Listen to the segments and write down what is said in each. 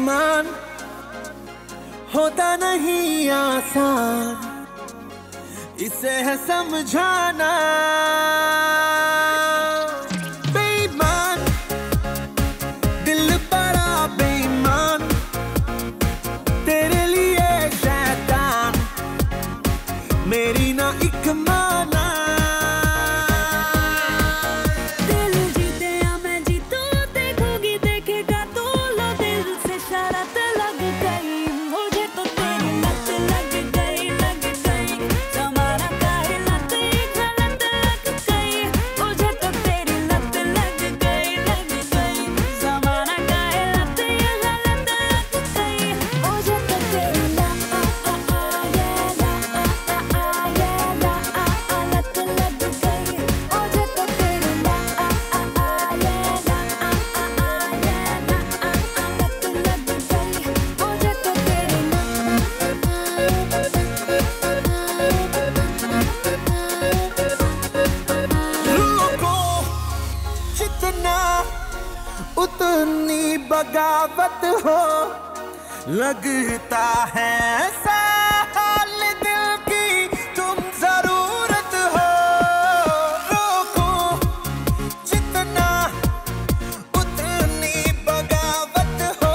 बेईमान होता नहीं आसान, इसे है समझाना। बेईमान दिल बड़ा बेईमान, तेरे लिए शैतान मेरी ना एक माना। दिल जीते या मैं जीतूं, देखोगी देखेगा तू, लो दिल से शरारत लग गई मुझे तो तेरी लत लग गई, लग गई। जमाना काहे लत गलत लग गई मुझे तो तेरी लत लग गई, लग गई। जमाना काहे लत गलत लग गई मुझे तो तेरी लत लग गई मुझे तो तेरी रुको जितना उतनी बगावत हो, लगता है साल दिल की तुम जरूरत हो। रोको जितना उतनी बगावत हो,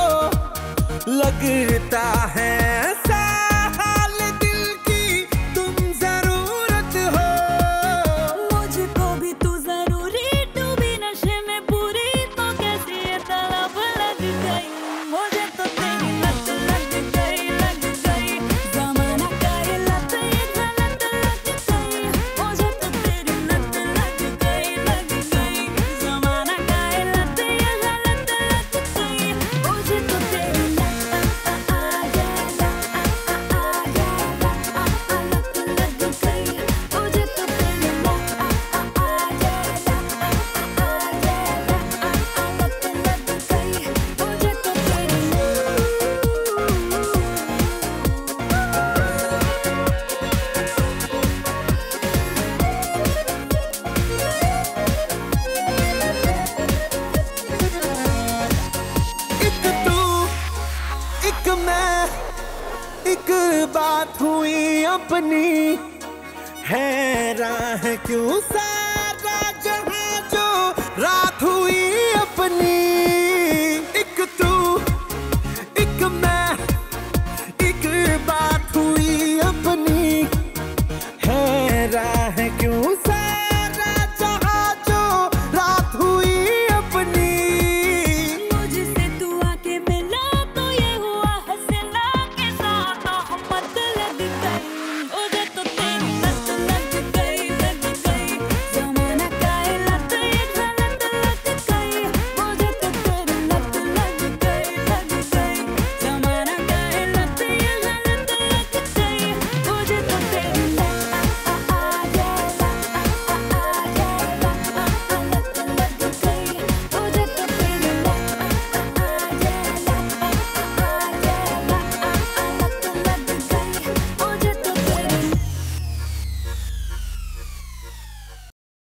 लगता है साल दिल की तुम जरूरत हो। मुझको भी तू जरूरी, डूबी नशे में पूरी, तो कैसी ये तलब लग गई मुझे तो तेरी लत लग गई, लग गई। जमाना काहे लत गलत लग गई मुझे तो तेरी लत लग गई, लग गई। जमाना काहे लत गलत लग गई मुझे तो तेरी लत लग गई मुझे तो तेरी एक तू एक मैं, एक बात हुई अपनी, है राह क्यों सा